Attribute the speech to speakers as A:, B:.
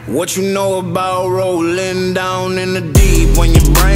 A: What you know about rolling down in the deep when your brain